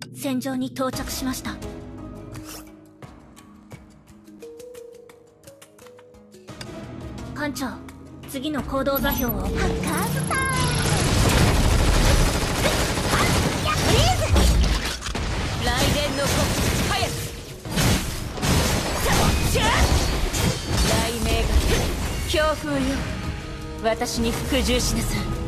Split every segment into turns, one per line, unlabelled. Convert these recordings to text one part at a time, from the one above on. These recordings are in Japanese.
戦場に到着しました。艦長、次の行動座標を。ハッカーズターン。フリーズ。雷電の呼吸、早く。雷鳴が強風よ、私に服従しなさい。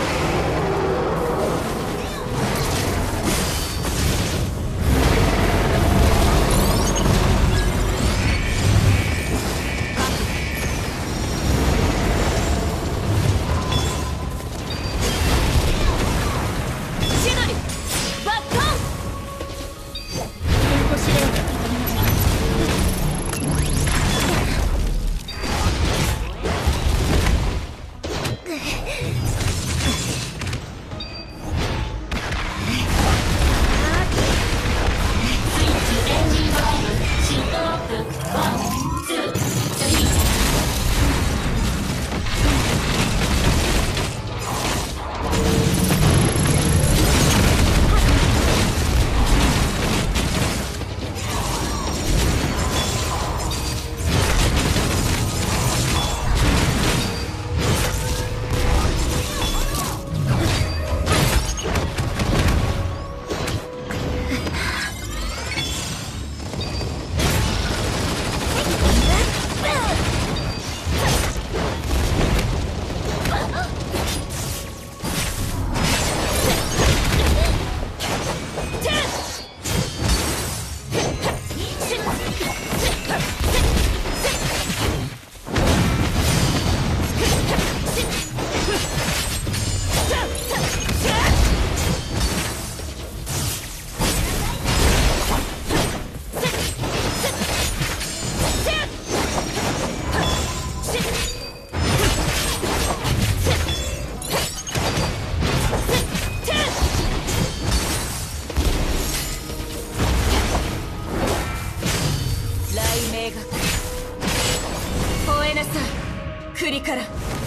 吠えなさい、栗から。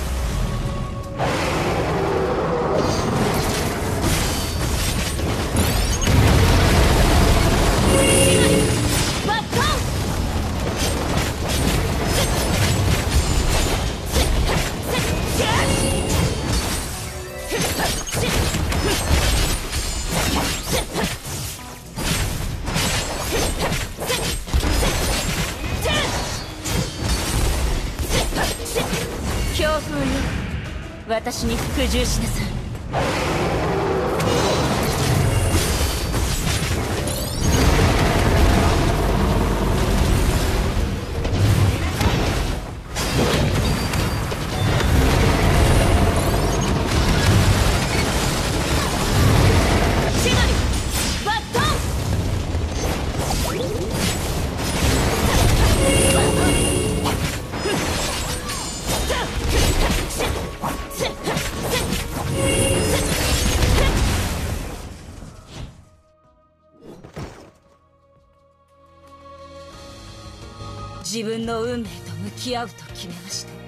強風よ、私に服従しなさい。自分の運命と向き合うと決めました。